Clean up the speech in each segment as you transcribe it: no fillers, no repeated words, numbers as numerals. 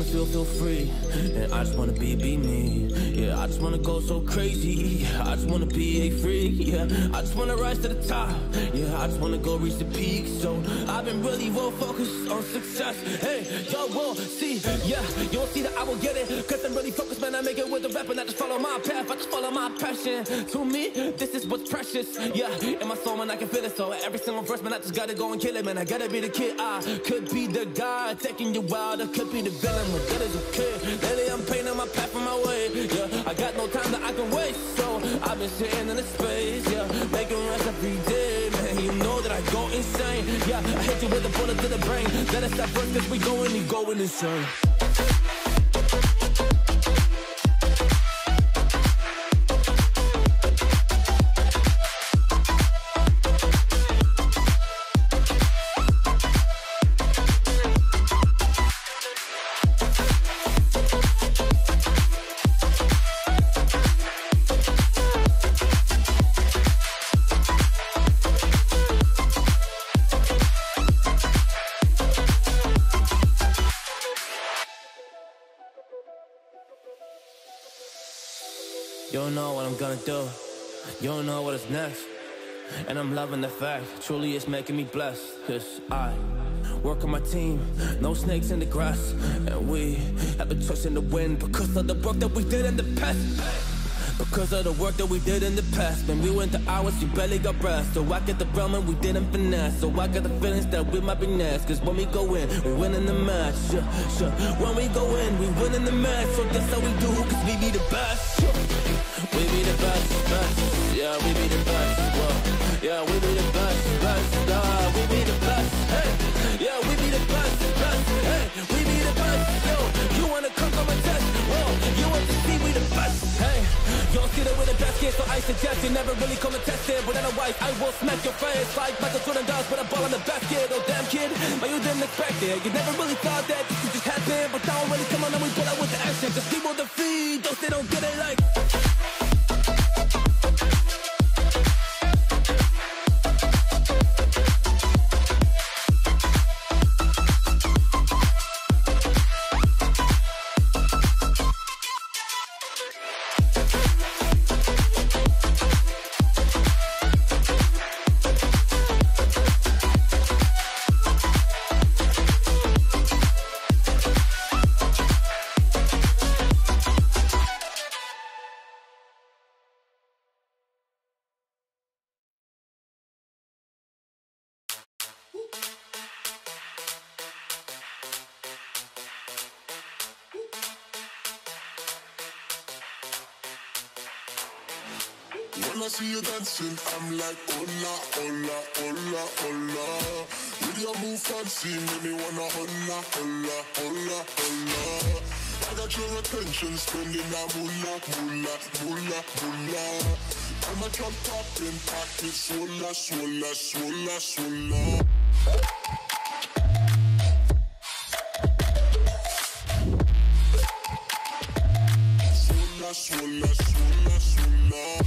feel free. And I just wanna be me. Yeah, I just wanna go so crazy. Yeah, I just wanna be a freak. Yeah, I just wanna rise to the top. Yeah, I just wanna go reach the peak. So I've been really well focused on success. Hey, y'all will see. Yeah, you won't see that I will get it. Cause I'm really focused, man. I make it with the rap and I just follow my path. I just follow my passion. To me, this is what's precious. Yeah, in my soul, man, I can feel it. So every single verse, man, I just gotta go and kill it, man. I gotta be the kid. I could be the guy taking you wild. I could be the villain, but that is okay. Lately, I'm painting my path on my way. Yeah, I got no time that I can waste. So I've been sitting in the space. Yeah, making rest every day, man. You know that I go insane. Yeah, I hit you with a bullet to the brain. Let us stop first, cause we going insane. You don't know what I'm gonna do. You don't know what is next. And I'm loving the fact, truly it's making me blessed. Cause I work on my team, no snakes in the grass. And we have been tossing the wind because of the work that we did in the past. Because of the work that we did in the past. When we went to hours, you barely got rest. So I get the realm and we didn't finesse. So I got the feelings that we might be next. Cause when we go in, we win in the match. When we go in, we win in the match. So that's how we do, cause we be the best. We be the best, best. Yeah, we be the best. Whoa. Yeah, we be the best, best. We be the best. Hey, yeah, we be the best, best. Hey, we be the best. Yo, you wanna come on my test? Whoa, you want to see we the best? Hey, you don't see that we're the best kid, so I suggest you never really come and test it. But otherwise, I will smack your face like Michael Jordan does with a ball in the basket. Oh damn kid, but you didn't expect it. You never really thought that this could just happen. But now when it come on, and we pull out with the action. Cause people defeat those they don't get it like. When I see you dancing, I'm like, hola, hola, hola, hola. With your move fancy, make me wanna hola, hola, hola, hola. I got your attention, spending that moolah, moolah, moolah, moolah. I'm a drop popping, pocket, swola, swola, swola, swola. Swola, swola, swola, swola.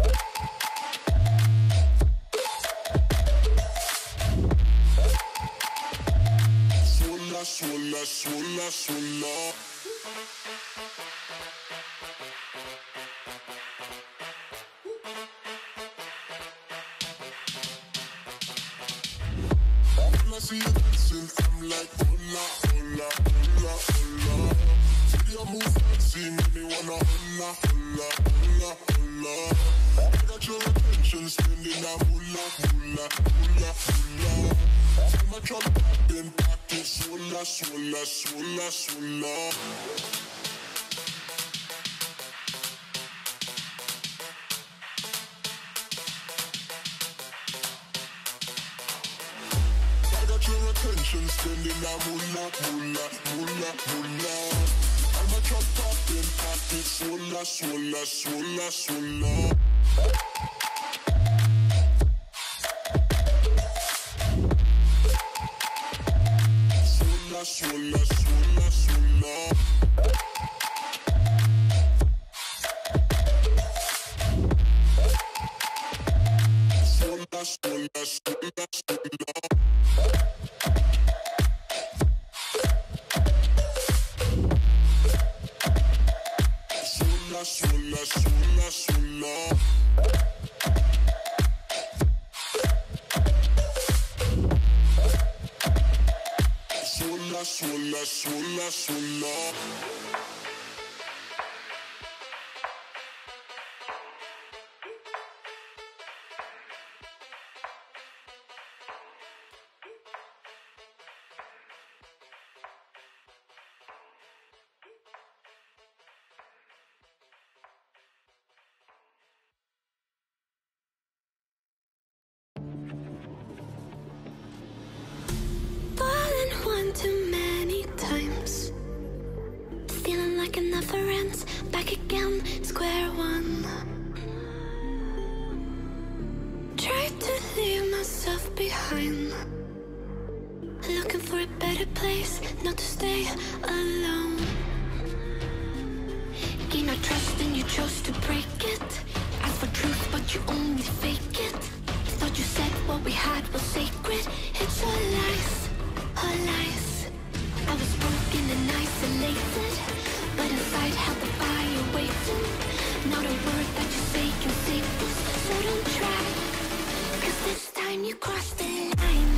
Swola, swola, swola. When I see you dancing, I'm like, hola, hola, hola, hola. See your move fancy, make me wanna hola, hola, hola, hola. I got your attention, spending that moolah, moolah, moolah, moolah. I'm a drop popping, pocket, swola, swola, swola, swola. I got your attention, spending that moolah, moolah, moolah, moolah. I'm a drop popping, pocket, swola, swola, swola, swola. Swola, swola, swola. Swola, swola, swola, swola. Too many times, feeling like it never ends. Back again, square one. Tried to leave myself behind, looking for a better place, not to stay alone. Gain our trust and you chose to break it. Ask for truth but you only fake it. Thought you said what we had was sacred. It's all lies, all lies. I was broken and isolated, but inside held the fire waiting. Not a word that you say can save this, so don't try, 'cause this time you crossed the line.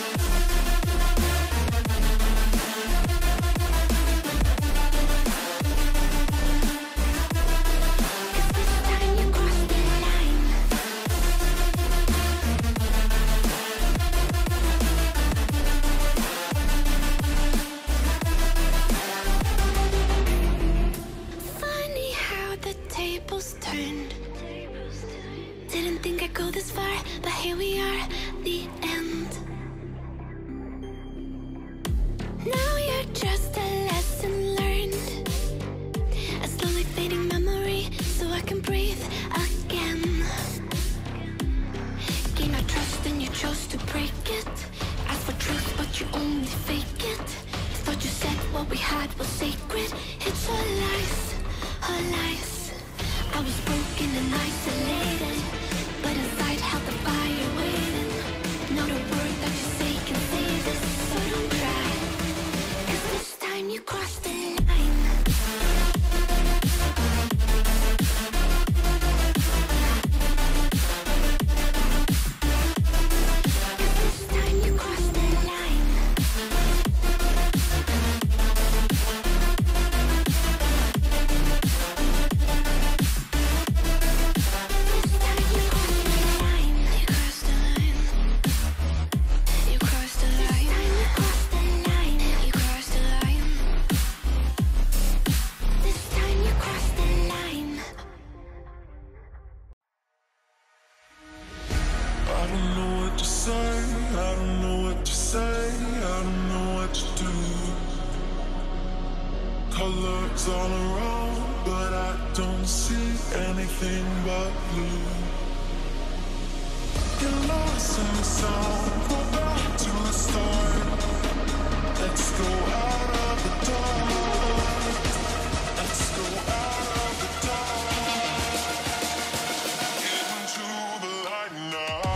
Didn't think I'd go this far, but here we are, the end. Now you're just a lesson learned, a slowly fading memory, so I can breathe again. Gain our trust and you chose to break it. Ask for truth but you only fake it. Thought you said what we had was sacred. It's all lies, all lies. I was broken and isolated, but inside held the fire waiting. Not a word that you say can save this, so don't try, 'cause this time you crossed the line. Colors all around, but I don't see anything but blue. Get lost in the sound, go back to the start. Let's go out of the dark. Let's go out of the dark. Get into the light now.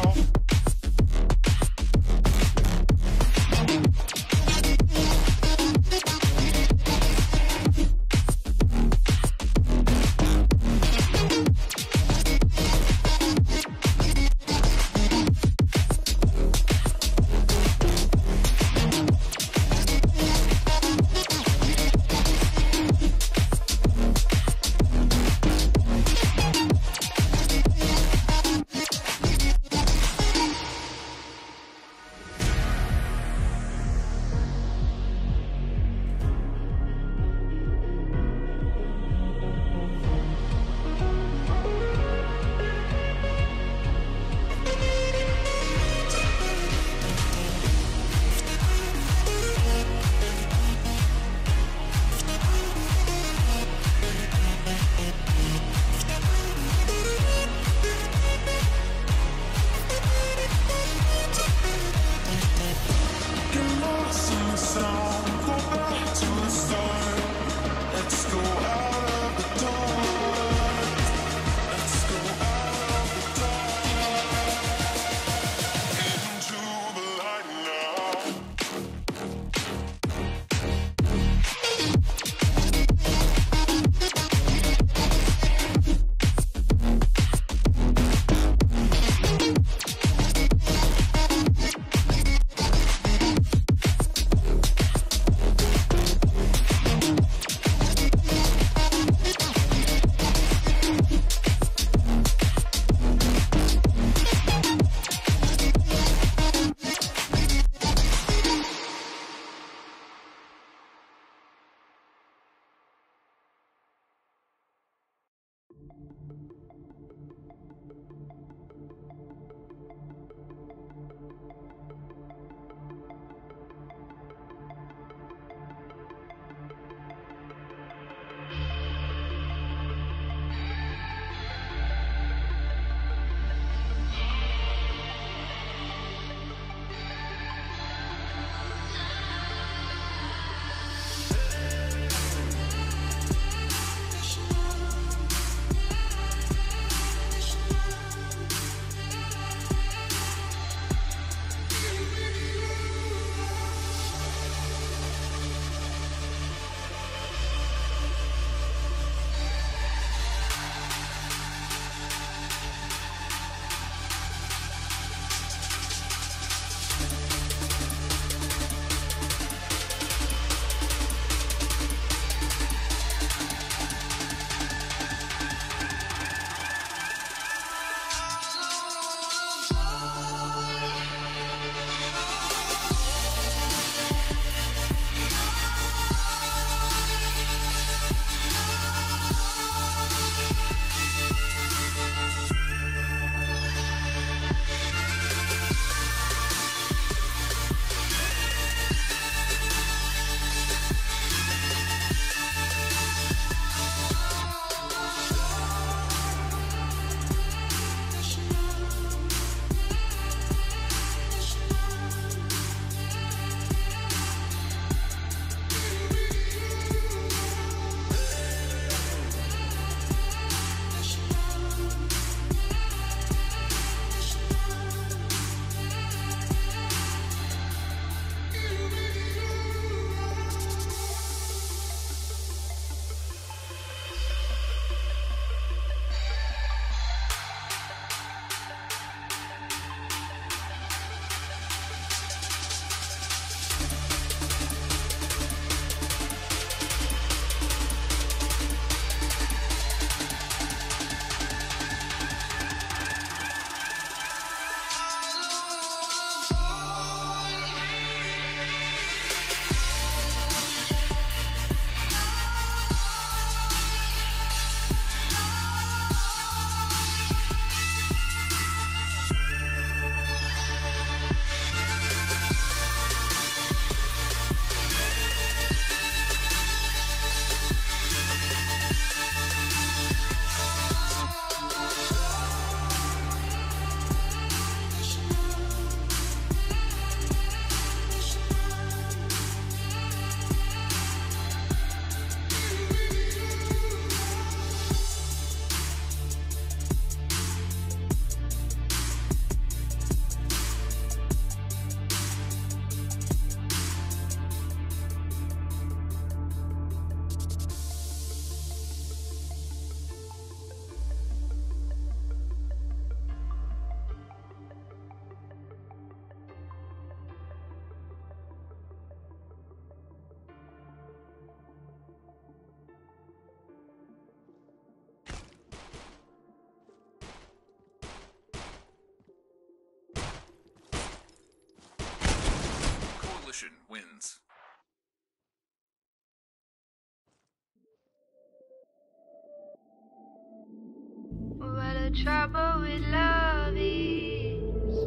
trouble with love is.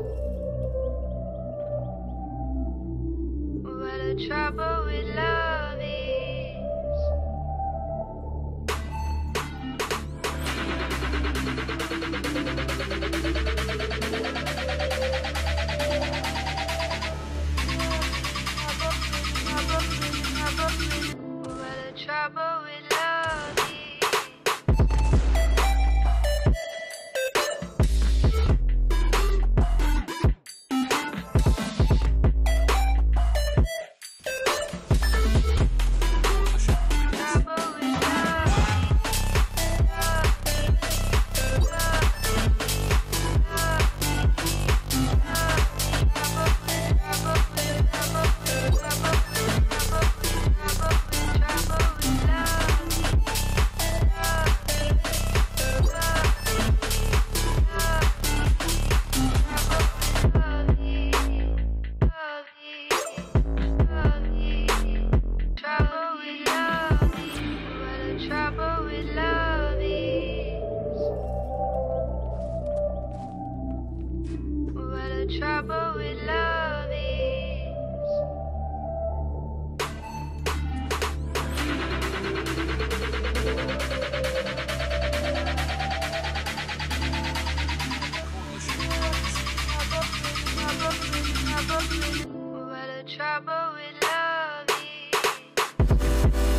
What the trouble with love is. What the trouble with love is. Trouble with love is. What the trouble with love is.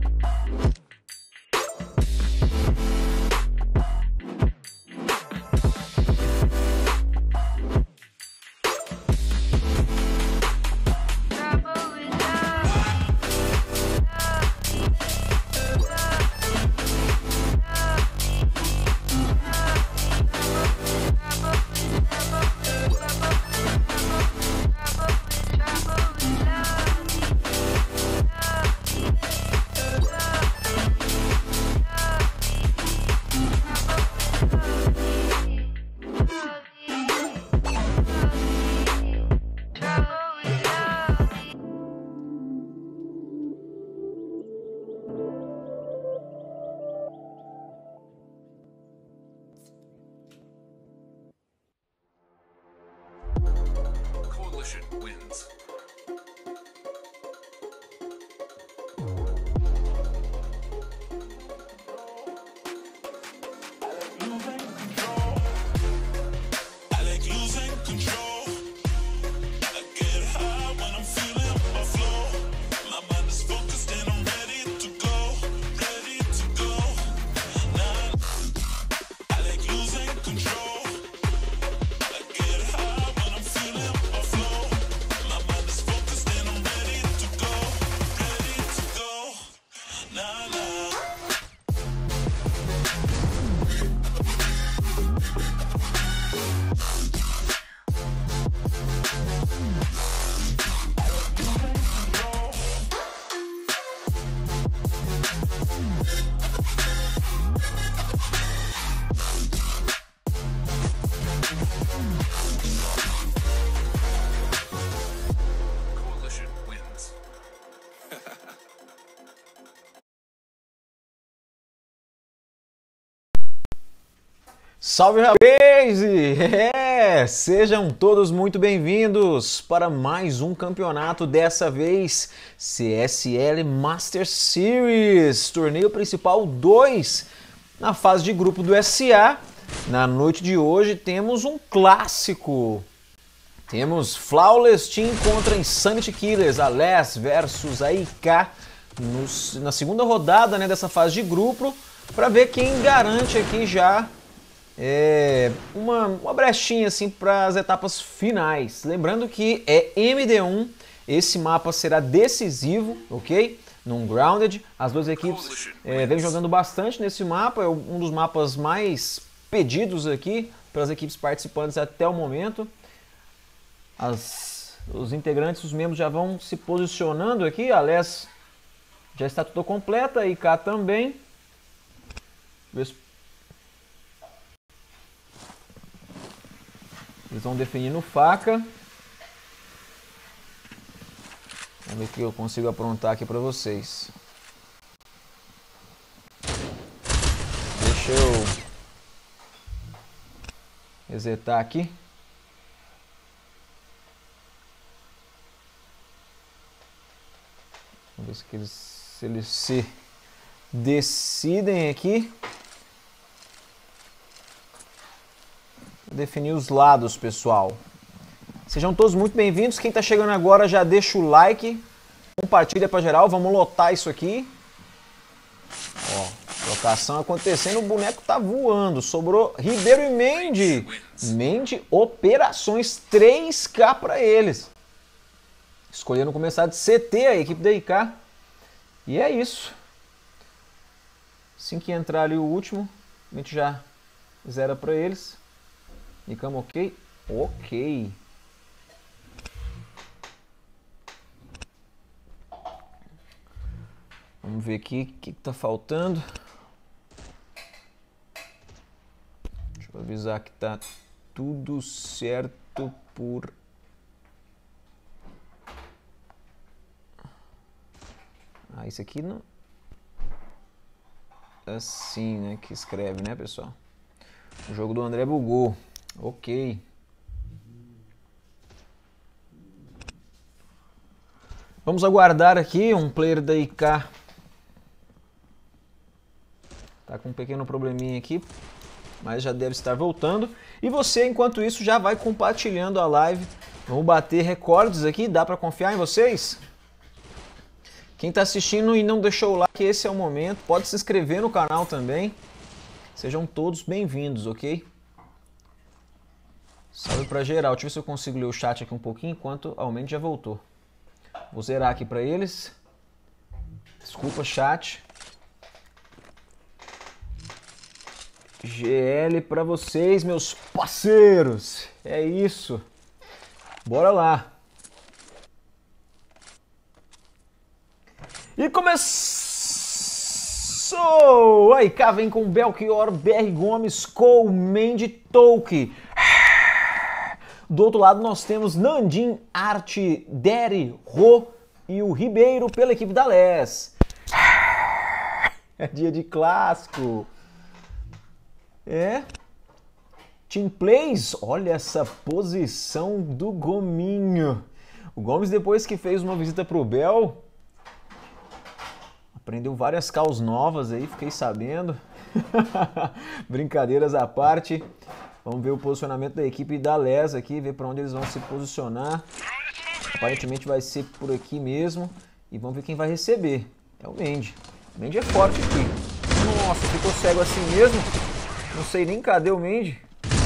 Coalition wins. I like losing control. I get high when I'm feeling my flow. My mind is focused and I'm ready to go, ready to go. Nah, I like losing control. I get high when I'm feeling my flow. My mind is focused and I'm ready to go, ready to go. Nah, nah. Coalition wins. Salve, rapaz! Sejam todos muito bem-vindos para mais um campeonato, dessa vez CSL Master Series, torneio principal 2, na fase de grupo do SA. Na noite de hoje temos um clássico. Temos Flawless Team contra Insanity Killers, a LES versus a IK, na segunda rodada, né, dessa fase de grupo, para ver quem garante aqui já uma brechinha assim para as etapas finais. Lembrando que é MD1, esse mapa será decisivo, ok? Num Grounded, as duas equipes vêm jogando bastante nesse mapa, é um dos mapas mais pedidos aqui pelas equipes participantes até o momento. Os integrantes, os membros já vão se posicionando aqui, a LES já está tudo completa, a IK também. Eles vão definindo faca. Vamos ver o que eu consigo aprontar aqui para vocês. Deixa eu Resetar aqui. Vamos ver se eles se decidem aqui. Vou definir os lados, pessoal. Sejam todos muito bem-vindos. Quem está chegando agora já deixa o like. Compartilha para geral. Vamos lotar isso aqui. Ó, trocação acontecendo. O boneco tá voando. Sobrou Ribeiro e Mendy. Mendy, operações 3K para eles. Escolhendo começar de CT a equipe da IK. E é isso. Assim que entrar ali o último, a gente já zera para eles. Ficamos ok? Ok. Vamos ver aqui o que está faltando. Deixa eu avisar que está tudo certo por... Ah, isso aqui não... Assim, né, que escreve, né, pessoal? O jogo do André bugou. Ok. Vamos aguardar aqui um player da IK. Tá com um pequeno probleminha aqui, mas já deve estar voltando. E você, enquanto isso, já vai compartilhando a live. Vamos bater recordes aqui, dá para confiar em vocês? Quem está assistindo e não deixou o like, esse é o momento. Pode se inscrever no canal também. Sejam todos bem-vindos, ok? Salve para geral. Deixa eu ver se eu consigo ler o chat aqui um pouquinho, enquanto a Mendy já voltou. Vou zerar aqui para eles. Desculpa, chat. GL para vocês, meus parceiros. É isso. Bora lá. E começou! Aí cá vem com Belchior, BR Gomes, Cole, Mendy, Tolk. Do outro lado nós temos Nandim, Arte, Deri, Rô e o Ribeiro pela equipe da LES. É dia de clássico. É. Team Plays, olha essa posição do Gominho. O Gomes, depois que fez uma visita pro Bel, aprendeu várias calls novas aí, fiquei sabendo. Brincadeiras à parte. Vamos ver o posicionamento da equipe da LES aqui, ver para onde eles vão se posicionar. Aparentemente vai ser por aqui mesmo. E vamos ver quem vai receber. É o Mendy. O Mendy é forte aqui. Nossa, ficou cego assim mesmo. Não sei nem cadê o Mendy.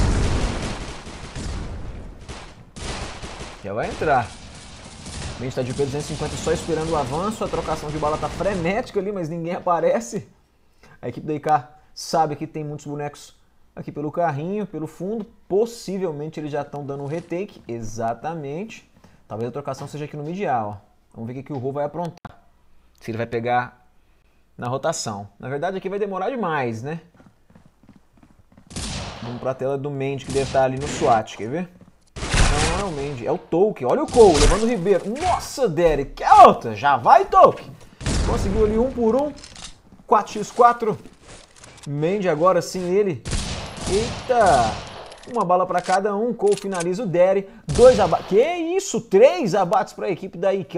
Já vai entrar. O Mendy está de P250 só esperando o avanço. A trocação de bala tá frenética ali, mas ninguém aparece. A equipe da IK sabe que tem muitos bonecos aqui pelo carrinho, pelo fundo. Possivelmente eles já estão dando um retake. Exatamente. Talvez a trocação seja aqui no midial. Vamos ver o que o Rô vai aprontar. Se ele vai pegar na rotação. Na verdade aqui vai demorar demais, né? Vamos para a tela do Mendy, que deve estar ali no SWAT. Quer ver? Não é o Mendy, é o Tolk. Olha o Cole, levando o Ribeiro. Nossa, Derek, que outra. Já vai, Tolk. Conseguiu ali 1 por 1. 4x4. Mendy agora sim, ele. Eita! Uma bala para cada um. Cole finaliza o Derry. 2 abates. Que isso? 3 abates para a equipe da IK.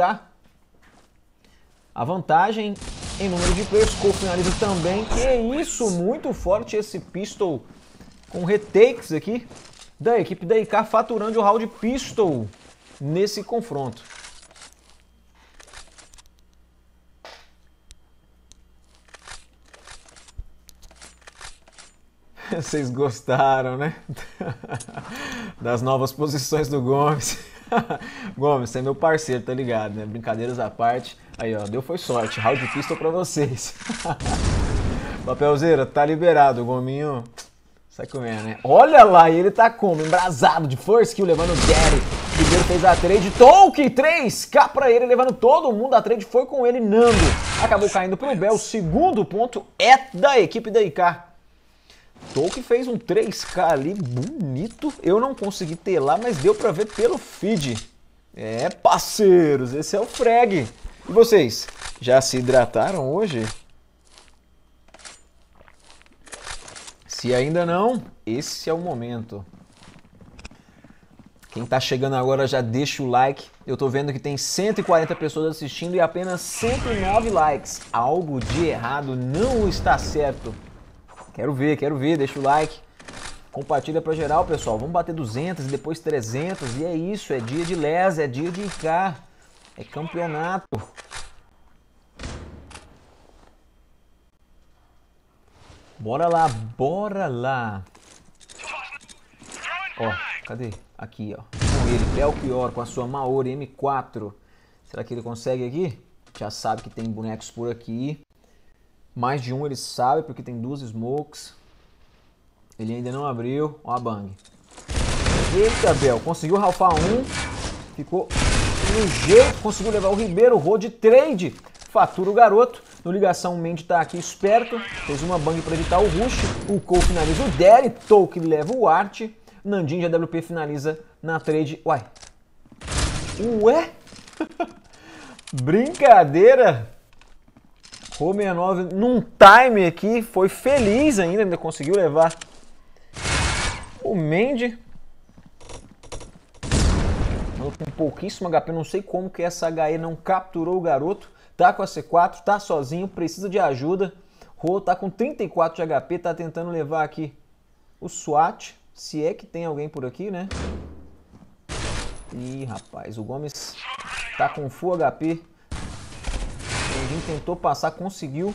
A vantagem em número de players. Cole finaliza também. Que isso? Muito forte esse pistol com retakes aqui da equipe da IK, faturando o round pistol nesse confronto. Vocês gostaram, né? Das novas posições do Gomes. Gomes, você é meu parceiro, tá ligado, né? Brincadeiras à parte. Aí, ó, deu foi sorte. Round pistol pra vocês. Papelzeira, tá liberado. O Gominho, sai comendo, né? Olha lá, e ele tá como? Embrasado de first kill, levando o Derry. Ribeiro fez a trade. Tolk, 3K pra ele, levando todo mundo. A trade foi com ele, Nando. Acabou caindo pro Bel. O segundo ponto é da equipe da IK. Tolk fez um 3K ali, bonito. Eu não consegui ter lá, mas deu pra ver pelo feed. É, parceiros, esse é o frag. E vocês, já se hidrataram hoje? Se ainda não, esse é o momento. Quem tá chegando agora já deixa o like. Eu tô vendo que tem 140 pessoas assistindo e apenas 109 likes. Algo de errado não está certo. Quero ver, deixa o like. Compartilha pra geral, pessoal. Vamos bater 200 e depois 300. E é isso, é dia de LES, é dia de IK. É campeonato. Bora lá, bora lá. Ó, cadê? Aqui, ó. Com ele, Belchior, com a sua Maori M4. Será que ele consegue aqui? Já sabe que tem bonecos por aqui. Mais de um ele sabe, porque tem 2 smokes. Ele ainda não abriu. Ó a bang. Eita, Bel. Conseguiu ralfar um. Ficou no jeito. Conseguiu levar o Ribeiro. Road trade. Fatura o garoto. No ligação, o Mendy tá aqui esperto. Fez uma bang para evitar o rush. O Cole finaliza o Derry. Tolk leva o Art. Nandinho de AWP finaliza na trade. Uai. Ué? Brincadeira. Rô 69 num time aqui. Foi feliz ainda conseguiu levar o Mendy. Com pouquíssimo HP. Não sei como que essa HE não capturou o garoto. Tá com a C4, tá sozinho, precisa de ajuda. Rô tá com 34 de HP, tá tentando levar aqui o SWAT. Se é que tem alguém por aqui, né? Ih, rapaz, o Gomes tá com full HP. O Nandinho tentou passar, conseguiu.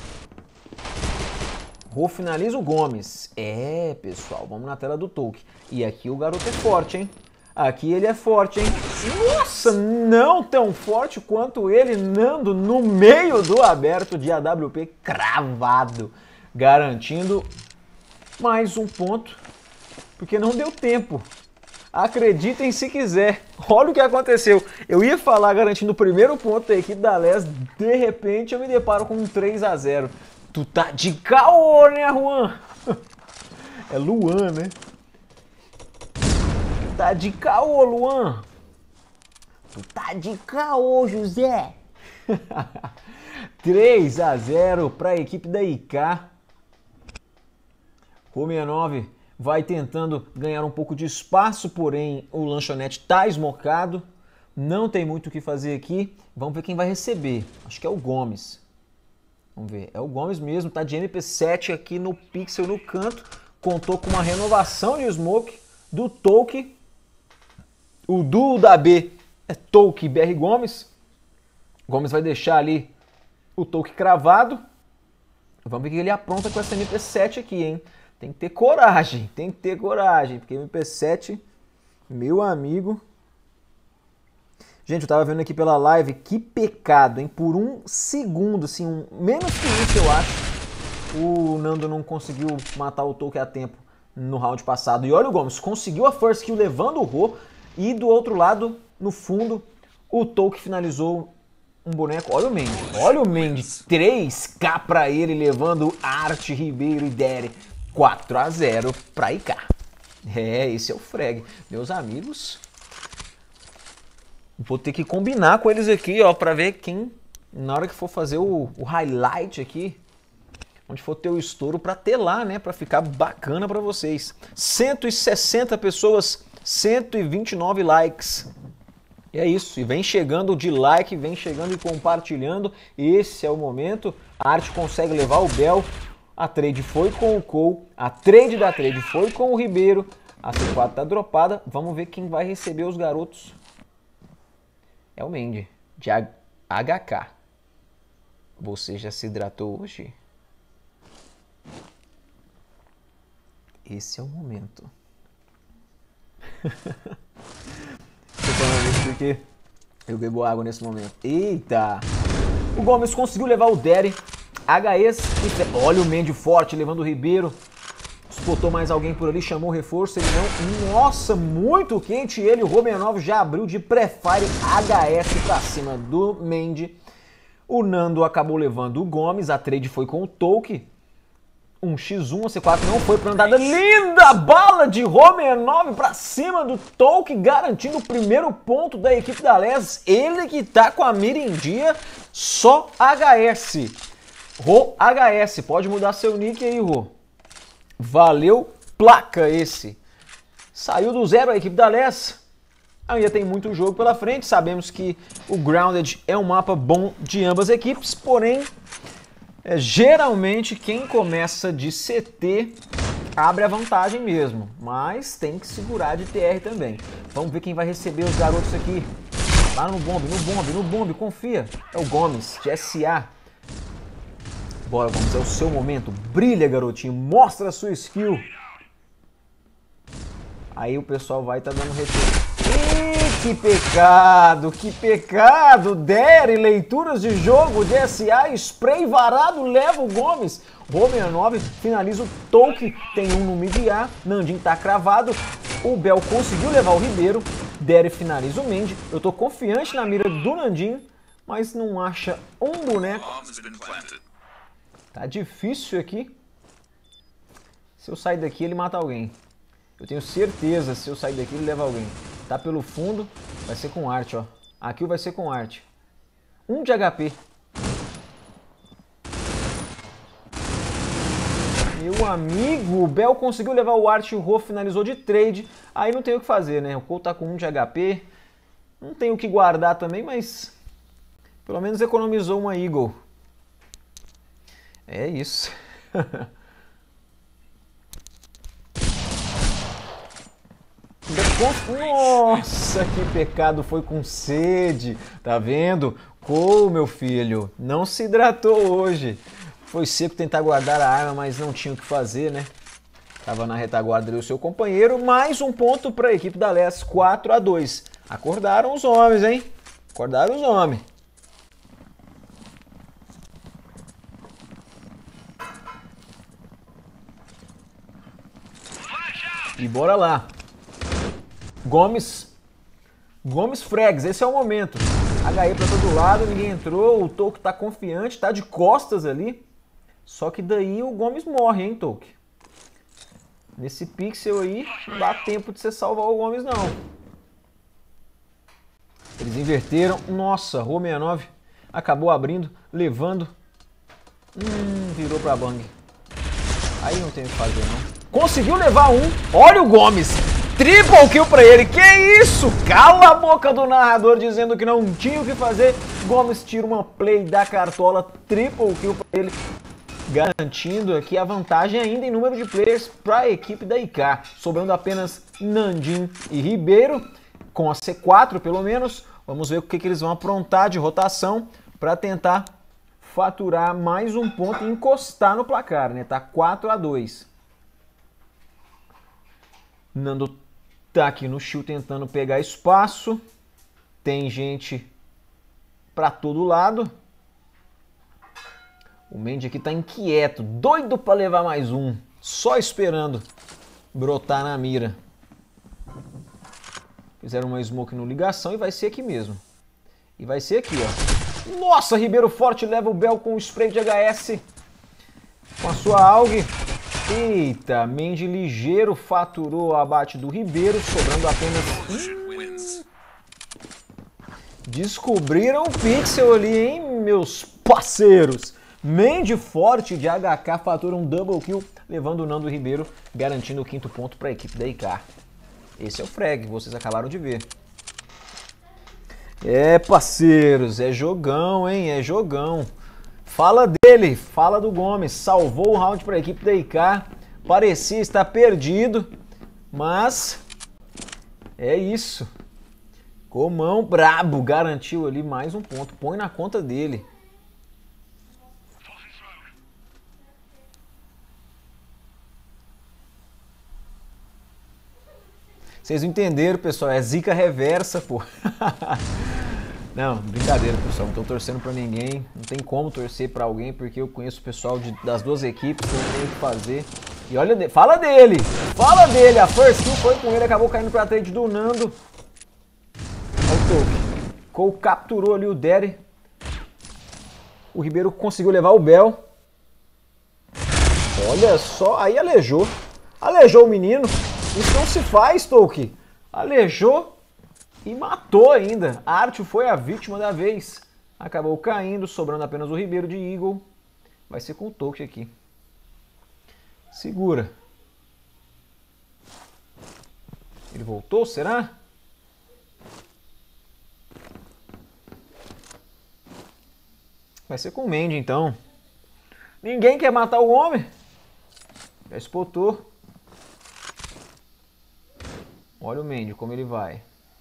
Rô finaliza o Gomes. É, pessoal, vamos na tela do Tolk. E aqui o garoto é forte, hein? Aqui ele é forte, hein? Nossa, não tão forte quanto ele, Nando, no meio do aberto de AWP cravado. Garantindo mais um ponto, porque não deu tempo. Acreditem se quiser. Olha o que aconteceu. Eu ia falar garantindo o primeiro ponto da equipe da LES, de repente eu me deparo com um 3-0. Tu tá de caô, né, Juan? É Luan, né? Tá de caô, Luan. Tu tá de caô, José. 3-0 para a equipe da IK. Rô 69 vai tentando ganhar um pouco de espaço, porém o lanchonete tá esmocado. Não tem muito o que fazer aqui. Vamos ver quem vai receber. Acho que é o Gomes. Vamos ver. É o Gomes mesmo. Tá de MP7 aqui no pixel no canto. Contou com uma renovação de smoke do Tolk. O duo da B é Tolk e BR Gomes. Gomes vai deixar ali o Tolk cravado. Vamos ver o que ele apronta com essa MP7 aqui, hein? Tem que ter coragem, porque MP7, meu amigo. Gente, eu tava vendo aqui pela live, que pecado, hein? Por um segundo, assim, menos que isso, eu acho, o Nando não conseguiu matar o Tolk a tempo no round passado. E olha o Gomes, conseguiu a first kill levando o Rô. E do outro lado, no fundo, o Tolk finalizou um boneco. Olha o Mendy. 3K pra ele, levando Art, Ribeiro e Derry. 4-0 pra IK. É, esse é o frag. Meus amigos, vou ter que combinar com eles aqui, ó, pra ver quem, na hora que for fazer o highlight aqui, onde for ter o estouro, pra ter lá, né, pra ficar bacana pra vocês. 160 pessoas... 129 likes. E é isso. E vem chegando de like, vem chegando e compartilhando. Esse é o momento. A Arte consegue levar o Bel. A trade foi com o Cole. A trade da trade foi com o Ribeiro. A C4 tá dropada. Vamos ver quem vai receber os garotos. É o Mendy, de HK. Você já se hidratou hoje? Esse é o momento. Porque eu bebo água nesse momento. Eita! O Gomes conseguiu levar o Derry. HEs. Olha o Mendy forte levando o Ribeiro. Spotou mais alguém por ali, chamou o reforço. Ele não. Nossa, muito quente ele. O Rô 69 já abriu de pré-fire. HS pra cima do Mendy. O Nando acabou levando o Gomes. A trade foi com o Tolk. 1x1, a C4 não foi pra andada. Linda bala de Rô 69 pra cima do Tolk, garantindo o primeiro ponto da equipe da LES. Ele que tá com a mira em dia, só HS. Rô HS, pode mudar seu nick aí, Rô. Valeu, placa esse. Saiu do zero a equipe da LES. Ainda tem muito jogo pela frente, sabemos que o Grounded é um mapa bom de ambas equipes, porém, geralmente quem começa de CT abre a vantagem mesmo, mas tem que segurar de TR também. Vamos ver quem vai receber os garotos aqui. Lá no bombe, confia. É o Gomes, de SA. Bora, Gomes, é o seu momento. Brilha, garotinho, mostra a sua skill. Aí o pessoal vai estar dando retorno. Que pecado, que pecado. Dere, leituras de jogo de SA, spray varado, leva o Gomes. Rô69 finaliza o Tolkien, tem um no mid A, Nandin tá cravado, o Bel conseguiu levar o Ribeiro, Dere finaliza o Mendy. Eu tô confiante na mira do Nandin, mas não acha um boneco. Tá difícil aqui. Se eu sair daqui, ele mata alguém. Eu tenho certeza, se eu sair daqui, ele leva alguém. Tá pelo fundo, vai ser com arte, ó. Aqui vai ser com arte. 1 de HP. Meu amigo, o Bel conseguiu levar o arte e o Rô finalizou de trade. Aí não tem o que fazer, né? O Cole tá com 1 de HP. Não tem o que guardar também, mas pelo menos economizou uma Eagle. É isso. Nossa, que pecado, foi com sede. Tá vendo? Cole, meu filho, não se hidratou hoje. Foi seco tentar guardar a arma, mas não tinha o que fazer, né? Tava na retaguarda ali o seu companheiro. Mais um ponto para a equipe da LES, 4-2. Acordaram os homens, hein? Acordaram os homens. E bora lá. Gomes frags, esse é o momento. HE pra todo lado, ninguém entrou, o Tolkien tá confiante, tá de costas ali. Só que daí o Gomes morre, hein, Tolkien? Nesse pixel aí, não dá tempo de você salvar o Gomes, não. Eles inverteram. Nossa, Rô69 acabou abrindo, levando. Virou pra bang. Aí não tem o que fazer, não. Conseguiu levar um. Olha o Gomes. Triple kill pra ele. Que isso? Cala a boca do narrador dizendo que não tinha o que fazer. Gomes tira uma play da cartola. Triple kill pra ele. Garantindo aqui a vantagem ainda em número de players para a equipe da IK. Sobrando apenas Nandin e Ribeiro. Com a C4 pelo menos. Vamos ver o que eles vão aprontar de rotação para tentar faturar mais um ponto e encostar no placar, né? Tá 4-2. Nando tá aqui no shield tentando pegar espaço. Tem gente para todo lado. O Mendy aqui tá inquieto, doido para levar mais um. Só esperando brotar na mira. Fizeram uma smoke no ligação e vai ser aqui mesmo. E vai ser aqui, ó. Nossa, Ribeiro forte leva o Bel com o spray de HS. Com a sua AUG. Eita, Mendy ligeiro faturou o abate do Ribeiro, sobrando apenas... Descobriram o pixel ali, hein, meus parceiros. Mendy forte de HK fatura um double kill, levando o Nando Ribeiro, garantindo o 5º ponto para a equipe da IK. Esse é o frag, vocês acabaram de ver. É, parceiros, é jogão, hein, é jogão. Fala dele, fala do Gomes, salvou o round para a equipe da IK, parecia estar perdido, mas é isso. Comão brabo, garantiu ali mais um ponto, põe na conta dele. Vocês entenderam, pessoal, é zica reversa, pô. Não, brincadeira, pessoal, não tô torcendo pra ninguém, não tem como torcer pra alguém, porque eu conheço o pessoal das duas equipes, não tem o que fazer. E olha, fala dele, a first kill foi com ele, acabou caindo pra trade do Nando. Olha o Tolkien, Cole capturou ali o Dere. O Ribeiro conseguiu levar o Bel. Olha só, aí aleijou o menino. Isso não se faz, Tolkien. Aleijou e matou ainda. Artio foi a vítima da vez. Acabou caindo, sobrando apenas o Ribeiro de Eagle. Vai ser com o Tolkien aqui. Segura. Ele voltou, será? Vai ser com o Mendy, então. Ninguém quer matar o homem. Já spotou. Olha o Mendy, como ele vai.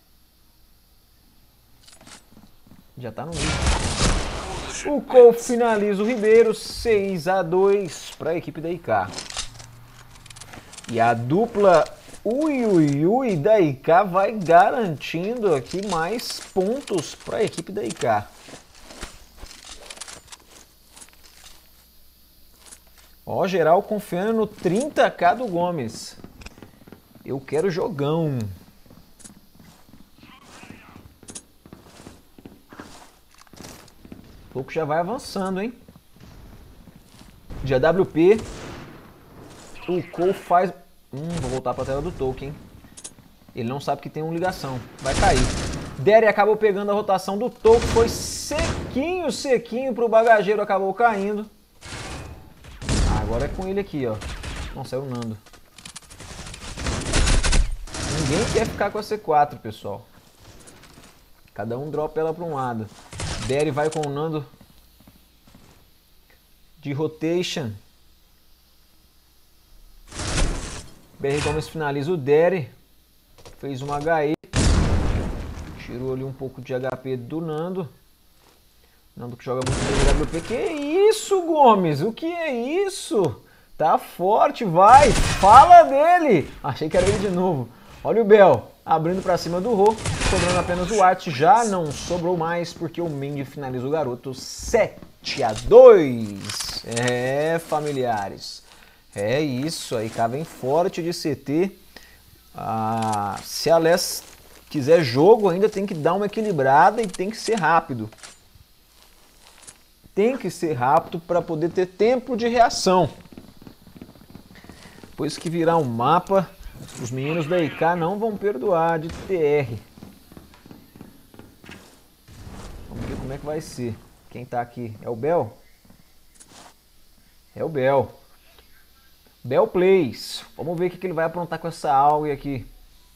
Já tá no meio. O Cole finaliza o Ribeiro. 6-2 para a equipe da IK. E a dupla Ui da IK vai garantindo aqui mais pontos para a equipe da IK. Ó, geral confiando no 30k do Gomes. Eu quero jogão. O Toco já vai avançando, hein? De AWP. O Cole faz... vou voltar para a tela do Toco, hein? Ele não sabe que tem uma ligação. Vai cair. Derry acabou pegando a rotação do Toco. Foi sequinho pro bagageiro. Acabou caindo. Agora é com ele aqui, ó. Não, saiu o Nando. Ninguém quer ficar com a C4, pessoal. Cada um dropa ela para um lado. Derry vai com o Nando de rotation. BR Gomes finaliza o Derry. Fez uma HE. Tirou ali um pouco de HP do Nando. Nando que joga muito bem no WP. Que isso, Gomes? O que é isso? Tá forte, vai! Fala dele! Achei que era ele de novo. Olha o Bell abrindo pra cima do Rô. Sobrando apenas o Art. Já não sobrou mais porque o Mendy finaliza o garoto. 7-2. É, familiares. É isso. Aí cá vem forte de CT. Se a Les quiser jogo, ainda tem que dar uma equilibrada e tem que ser rápido. Tem que ser rápido para poder ter tempo de reação. Depois que virar um mapa, os meninos da IK não vão perdoar de TR. Vamos ver como é que vai ser. Quem tá aqui? É o Bell? É o Bell. Bell Plays. Vamos ver o que ele vai aprontar com essa AUG aqui.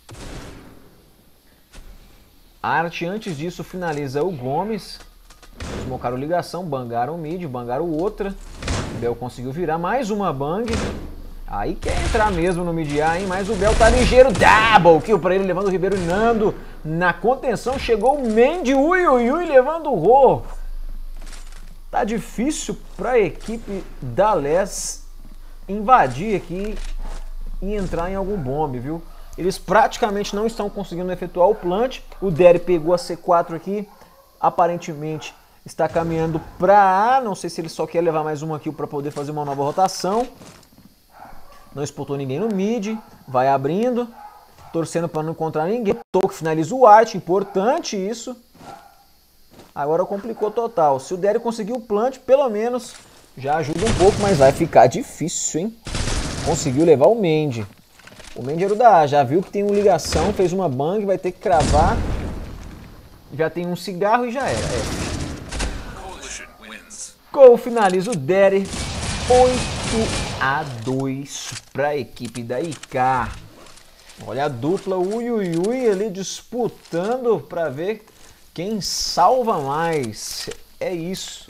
Art, antes disso, finaliza o Gomes. Smocaram ligação, bangaram o mid, bangaram outra. O Bell conseguiu virar mais uma bang. Aí quer entrar mesmo no mid A, hein? Mas o Bell tá ligeiro. Double kill pra ele, levando o Ribeiro e Nando. Na contenção chegou o Mendy. Ui, levando o Rô. Tá difícil pra equipe da Les invadir aqui e entrar em algum bombe, viu? Eles praticamente não estão conseguindo efetuar o plant. O Derry pegou a C4 aqui. Aparentemente está caminhando para A. Não sei se ele só quer levar mais uma kill para poder fazer uma nova rotação. Não spotou ninguém no mid. Vai abrindo. Torcendo para não encontrar ninguém. Toco finaliza o Art. Importante isso. Agora complicou total. Se o Derry conseguir o plant, pelo menos já ajuda um pouco. Mas vai ficar difícil, hein? Conseguiu levar o Mendy. O Mendy era o da A. Já viu que tem uma ligação. Fez uma bang. Vai ter que cravar. Já tem um cigarro e já era. Cole finaliza o Derry. 8-2 para a equipe da IK. Olha a dupla Ui ali disputando para ver quem salva mais. É isso.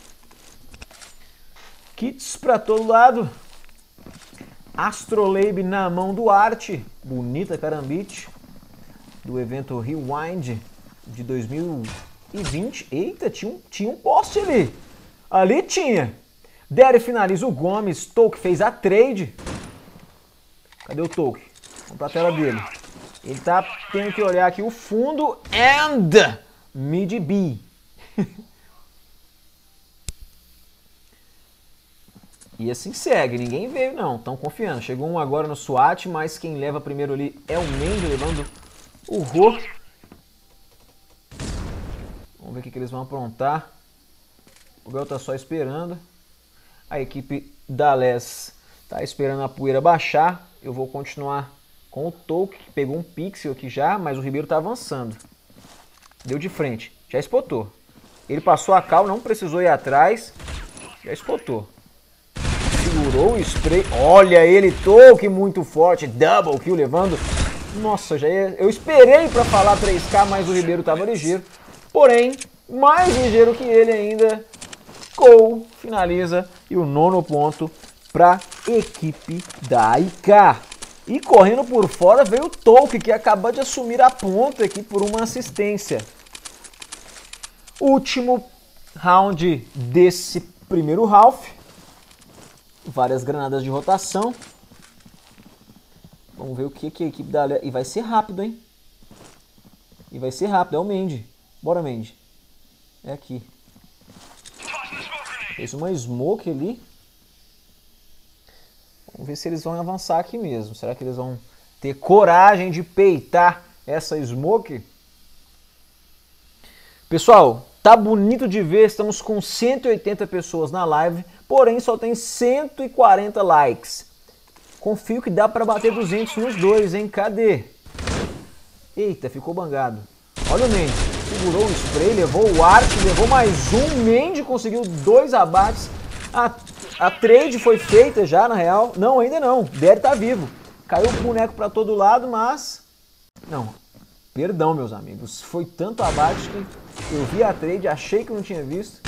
Kits para todo lado. Astrolabe na mão do Art. Bonita carambite. Do evento Rewind de 2020. Eita, tinha um poste ali. Ali tinha. Derry finaliza o Gomes. Toke fez a trade. Cadê o Toke? Vamos pra tela dele. Ele tá tendo que olhar aqui o fundo. And mid B. E assim segue. Ninguém veio não. Estão confiando. Chegou um agora no SWAT. Mas quem leva primeiro ali é o Mendy. Levando o Rô. Vamos ver o que eles vão aprontar. O Bell tá só esperando. A equipe da Les tá esperando a poeira baixar. Eu vou continuar com o Toke, que pegou um pixel aqui já, mas o Ribeiro tá avançando. Deu de frente. Já spotou. Ele passou a cal, não precisou ir atrás. Já spotou. Segurou o spray. Olha ele, Toke muito forte. Double kill levando. Nossa, eu esperei para falar 3K, mas o Ribeiro tava ligeiro. Porém, mais ligeiro que ele ainda Cole finaliza e o 9º ponto para a equipe da IK. E correndo por fora veio o Tolk, que acabou de assumir a ponta aqui por uma assistência. Último round desse primeiro half. Várias granadas de rotação. Vamos ver o que a equipe da... E vai ser rápido, hein? E vai ser rápido. É o Mendy. Bora, Mendy. É aqui. Fez uma smoke ali. Vamos ver se eles vão avançar aqui mesmo. Será que eles vão ter coragem de peitar essa smoke? Pessoal, tá bonito de ver. Estamos com 180 pessoas na live. Porém, só tem 140 likes. Confio que dá para bater 200 nos dois, hein? Cadê? Eita, ficou bangado. Olha o Mendy. Segurou o spray, levou o arc, levou mais um. Mendy conseguiu 2 abates. A trade foi feita já, na real. Não, ainda não. Derry tá vivo. Caiu o boneco para todo lado, mas... Não. Perdão, meus amigos. Foi tanto abate que eu vi a trade, achei que não tinha visto.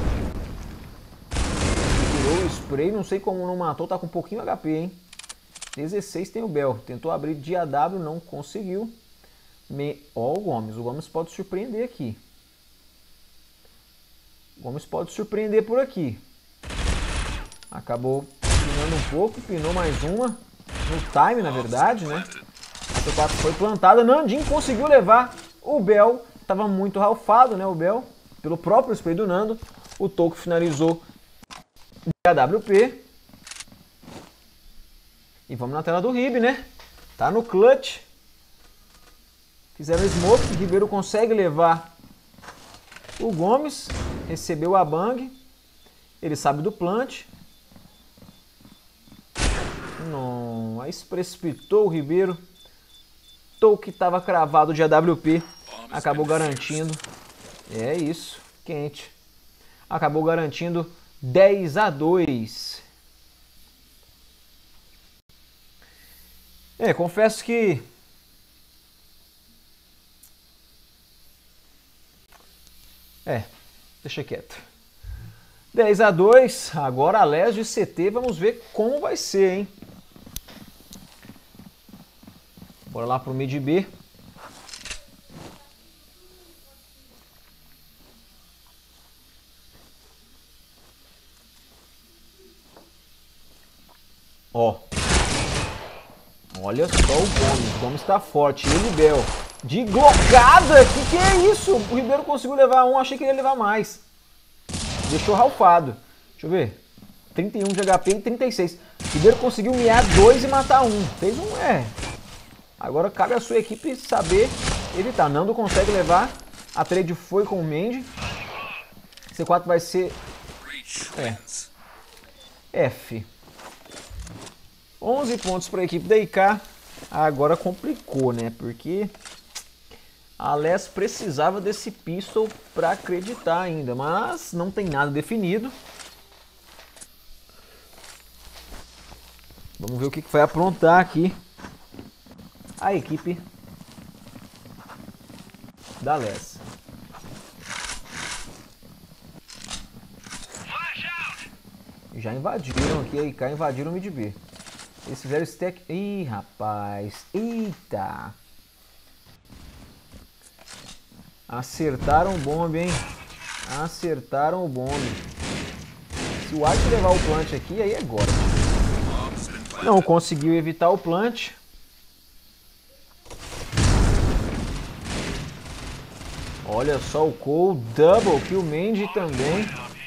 Tirou o spray, não sei como não matou. Tá com um pouquinho HP, hein? 16 tem o Bell. Tentou abrir de AW, não conseguiu. Ó, o Gomes. O Gomes pode surpreender aqui. O Gomes pode surpreender por aqui. Acabou pinando um pouco, pinou mais uma. No time, na verdade, né? A T4 foi plantada. Nandinho conseguiu levar. O Bell estava muito ralfado, né? O Bell, pelo próprio spray do Nando. O Tolk finalizou de AWP. E vamos na tela do Rib, né? Tá no clutch. Fizeram smoke. Ribeiro consegue levar o Gomes. Recebeu a bang. Ele sabe do plant. Não, aí se precipitou o Ribeiro. Tolk estava cravado de AWP. Acabou garantindo. É isso, quente. Acabou garantindo 10-2. Confesso que... deixa quieto. 10-2. Agora a LES de CT. Vamos ver como vai ser, hein? Bora lá pro mid B. Ó. Olha só o Gomes. O Gomes tá forte. Ele e Bell. De glocada. Que é isso? O Ribeiro conseguiu levar um. Achei que ele ia levar mais. Deixou ralfado. Deixa eu ver. 31 de HP e 36. O Ribeiro conseguiu miar 2 e matar um. Fez um... Agora cabe à sua equipe saber evitar. Nando consegue levar. A trade foi com o Mendy. C4 vai ser... F. 11 pontos para a equipe da IK. Agora complicou, né? Porque a LES precisava desse pistol para acreditar ainda. Mas não tem nada definido. Vamos ver o que vai aprontar aqui a equipe da LES. Já invadiram aqui a IK, invadiram o mid B. Eles fizeram stack... Ih, rapaz. Eita. Acertaram o bomb, hein? Acertaram o bomb. Se o Ark levar o plant aqui, aí é agora. Não conseguiu evitar o plant. Olha só o Cole, double kill, Mendy também.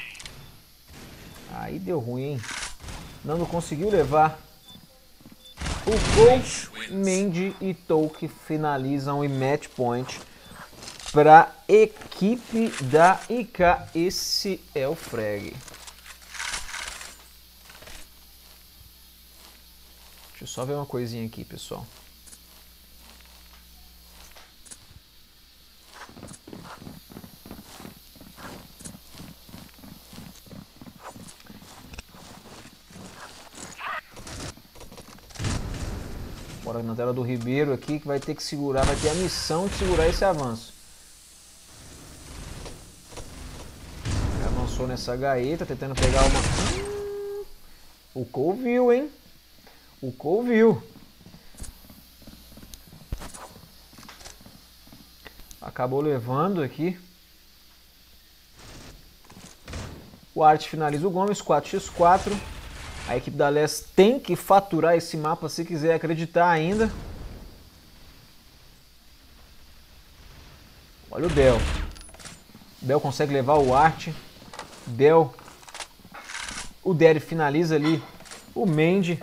Aí deu ruim, hein? Nando conseguiu levar o Cole, Mendy e Tolk finalizam e match point para a equipe da IK. Esse é o frag. Deixa eu só ver uma coisinha aqui, pessoal. Bora na tela do Ribeiro aqui, que vai ter que segurar, vai ter a missão de segurar esse avanço. Acertou nessa gaeta, tentando pegar uma... O Cole viu, hein? O Cole viu. Acabou levando aqui. O Art finaliza o Gomes, 4x4. A equipe da LES tem que faturar esse mapa se quiser acreditar ainda. Olha o Del. Del consegue levar o Art. Del. O Derry finaliza ali o Mendy.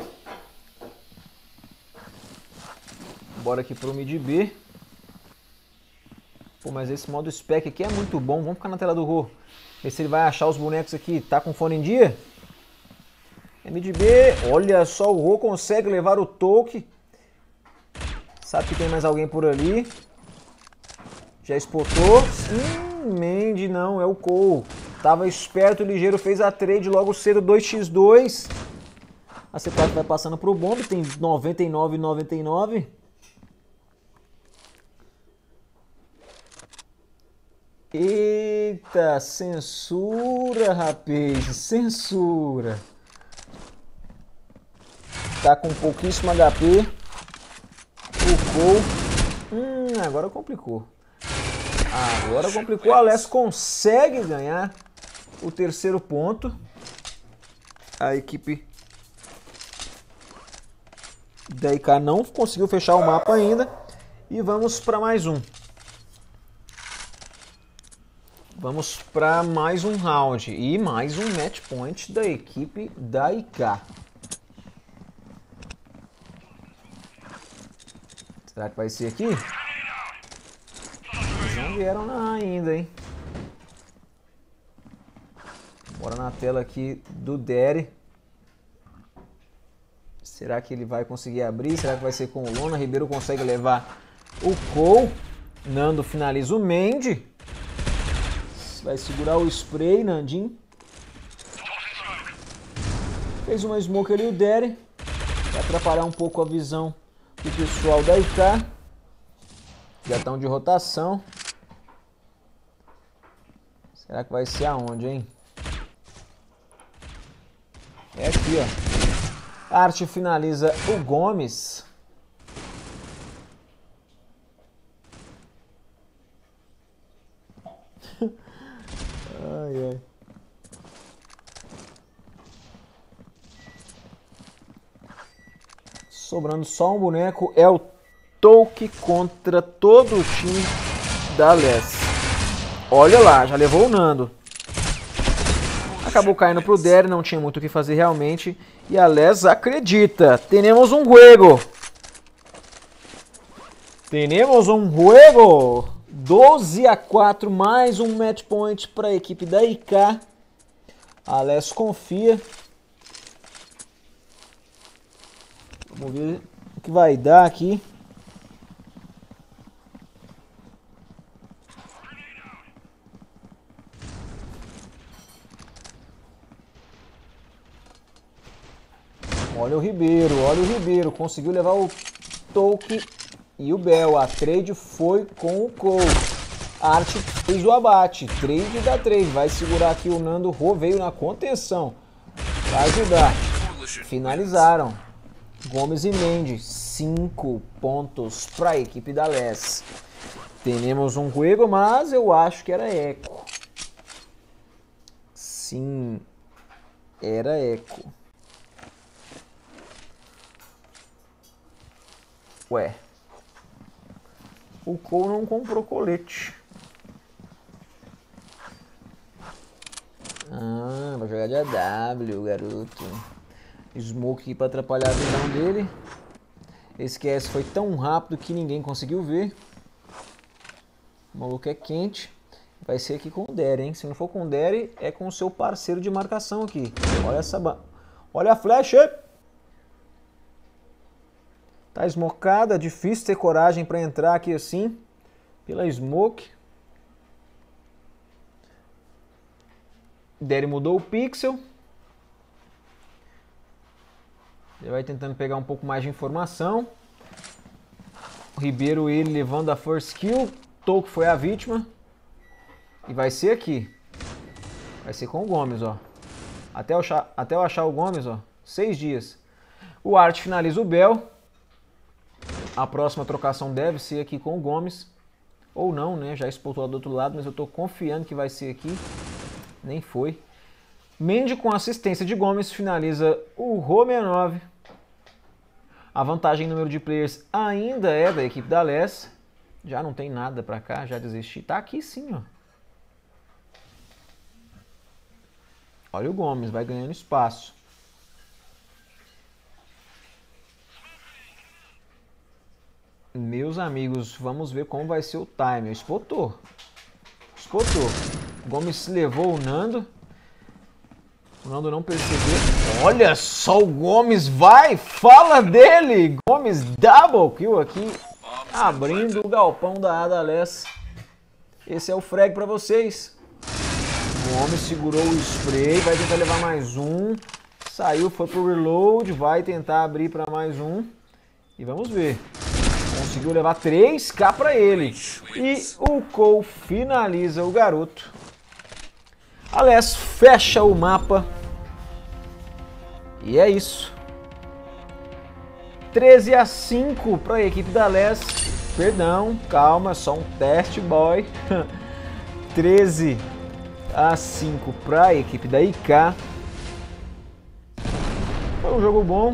Bora aqui pro mid B. Pô, mas esse modo spec aqui é muito bom. Vamos ficar na tela do Rô. Ver se ele vai achar os bonecos aqui. Tá com fone em dia? É mid B. Olha só, o Rô consegue levar o Tolkien. Sabe que tem mais alguém por ali. Já spotou. Mendy não, é o Cole. Tava esperto, ligeiro, fez a trade logo cedo, 2x2. A C4 vai passando pro bomb, tem 99 e 99. Eita, censura, rapaz, censura. Tá com pouquíssimo HP. O Cole. Agora complicou. Agora complicou. A LES consegue ganhar o terceiro ponto. A equipe da IK não conseguiu fechar o mapa ainda. E vamos para mais um. Vamos para mais um round. E mais um match point da equipe da IK. Será que vai ser aqui? Eles não vieram lá ainda, hein? Bora na tela aqui do Derry. Será que ele vai conseguir abrir? Será que vai ser com o Lona? Ribeiro consegue levar o Cole. Nando finaliza o Mendy. Vai segurar o spray, Nandinho. Fez uma smoke ali o Derry. Vai atrapalhar um pouco a visão do pessoal da IK. Já estão de rotação. Será que vai ser aonde, hein? É aqui, ó. Arte finaliza o Gomes. Ai, ai. Sobrando só um boneco. É o Tolkien contra todo o time da LES. Olha lá, já levou o Nando. Acabou caindo pro Derry, não tinha muito o que fazer realmente. E a LES acredita. Temos um juego. Temos um juego. 12-4, mais um match point para a equipe da IK. A LES confia. Vamos ver o que vai dar aqui. Olha o Ribeiro, conseguiu levar o Tolkien e o Bell. A trade foi com o Cole. A Arte fez o abate, trade da trade, vai segurar aqui o Nando. Rô veio na contenção, vai ajudar. Finalizaram. Gomes e Mendy, 5 pontos para a equipe da LES. Temos um juego, mas eu acho que era eco. Sim, era eco. Ué, o Cole não comprou colete. Ah, vai jogar de AW, garoto. Smoke aqui para atrapalhar a visão dele. Esse QS foi tão rápido que ninguém conseguiu ver. O maluco é quente. Vai ser aqui com o Derry, hein? Se não for com o Derry, é com o seu parceiro de marcação aqui. Olha essa... Olha a flecha! Tá smocada, difícil ter coragem para entrar aqui assim, pela smoke. Derry mudou o pixel. Ele vai tentando pegar um pouco mais de informação. O Ribeiro, ele levando a first kill. Tolkien foi a vítima. E vai ser aqui. Vai ser com o Gomes, ó. Até eu achar o Gomes, ó. 6 dias. O Art finaliza o Bell. A próxima trocação deve ser aqui com o Gomes. Ou não, né? Já expulsou do outro lado, mas eu tô confiando que vai ser aqui. Nem foi. Mendy com assistência de Gomes finaliza o Romanov. A vantagem em número de players ainda é da equipe da LES. Já não tem nada pra cá, já desisti. Tá aqui sim, ó. Olha o Gomes, vai ganhando espaço. Meus amigos, vamos ver como vai ser o time. Spotou. Gomes levou o Nando. O Nando não percebeu. Olha só o Gomes, vai! Fala dele! Gomes double kill aqui. Abrindo o galpão da Adalés. Esse é o frag pra vocês. O Gomes segurou o spray, vai tentar levar mais um. Saiu, foi pro reload, vai tentar abrir pra mais um. E vamos ver. Conseguiu levar 3K pra ele. E o Cole finaliza o garoto. A LES fecha o mapa. E é isso. 13-5 para a equipe da LES. Perdão, calma, só um teste, boy. 13-5 para a equipe da IK. Foi um jogo bom.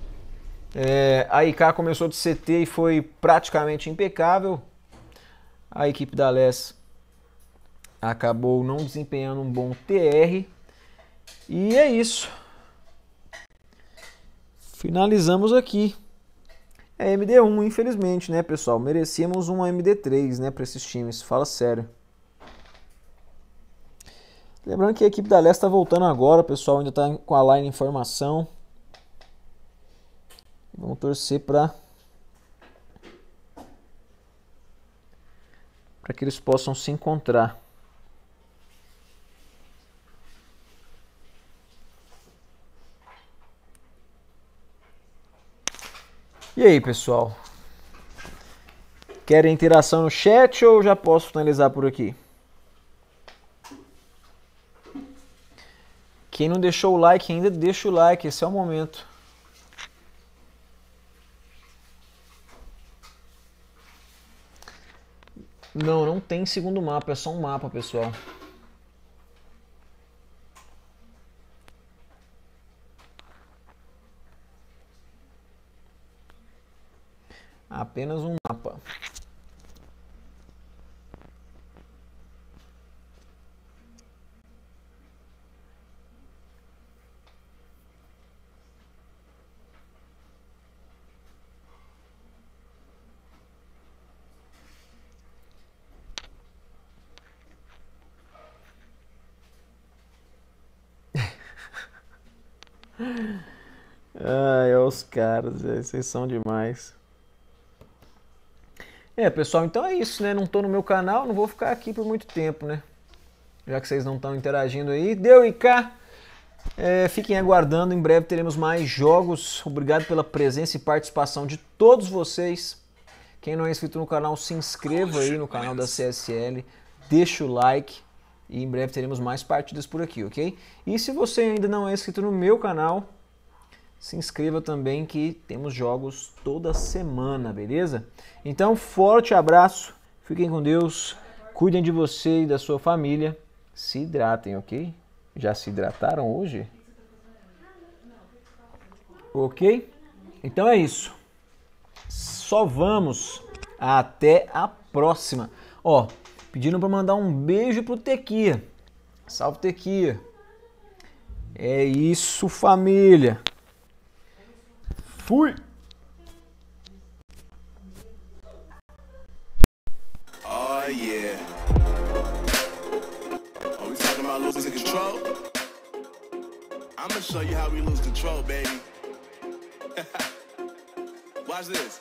A IK começou de CT e foi praticamente impecável. A equipe da LES acabou não desempenhando um bom TR. E é isso. Finalizamos aqui. É MD1, infelizmente, né, pessoal? Merecíamos um MD3, né, para esses times. Fala sério. Lembrando que a equipe da LES está voltando agora, pessoal. Ainda está com a line em formação. Vamos torcer para que eles possam se encontrar. E aí, pessoal? Querem interação no chat ou já posso finalizar por aqui? Quem não deixou o like ainda, deixa o like, esse é o momento. Não tem segundo mapa, é só um mapa, pessoal. Apenas um mapa. Ai, olha os caras, vocês são demais. Pessoal, então é isso, né? Não tô no meu canal, não vou ficar aqui por muito tempo, né? Já que vocês não estão interagindo aí. Deu IK! Fiquem aguardando, em breve teremos mais jogos. Obrigado pela presença e participação de todos vocês. Quem não é inscrito no canal, se inscreva aí no canal da CSL. Deixa o like e em breve teremos mais partidas por aqui, ok? E se você ainda não é inscrito no meu canal, se inscreva também que temos jogos toda semana, beleza? Então, forte abraço, fiquem com Deus, cuidem de você e da sua família, se hidratem, ok? Já se hidrataram hoje? Ok? Então é isso. Só vamos. Até a próxima. Ó, pedindo para mandar um beijo pro Tequia. Salve, Tequia. É isso, família. Fui! Oh yeah. Are we talking about losing control? I'm gonna show you how we lose control, baby. Watch this.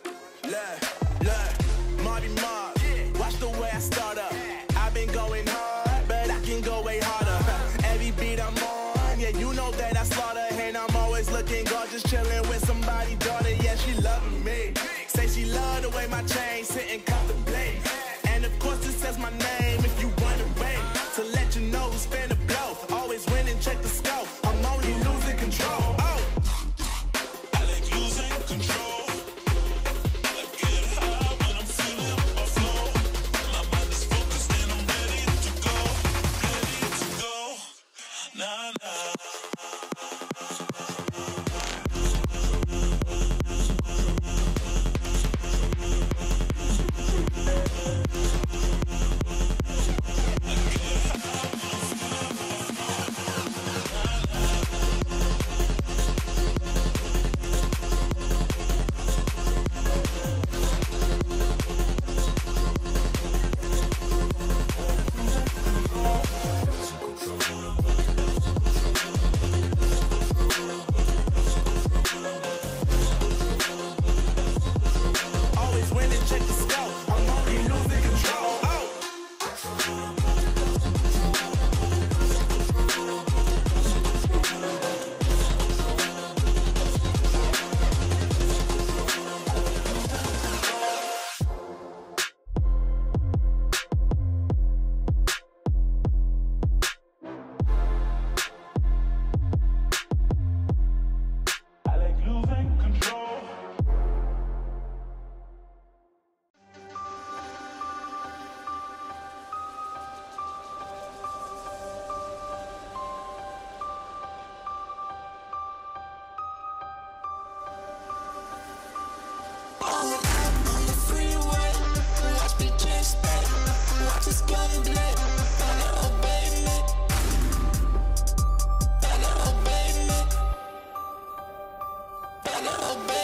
Look, Marty Mark. Watch the way I start up. I've been going hard, but I can go way harder. Every beat I'm on, yeah, you know that I slaughter. And I'm always looking gorgeous, chilling with somebody's daughter. Yeah, she loving me. Say she love the way my chain sit and contemplate. And of course it says my name if you wanna wait. To let you know who's finna All out on the freeway, watch me chase back, watch us gun black. Better obey me, better obey me, better obey me.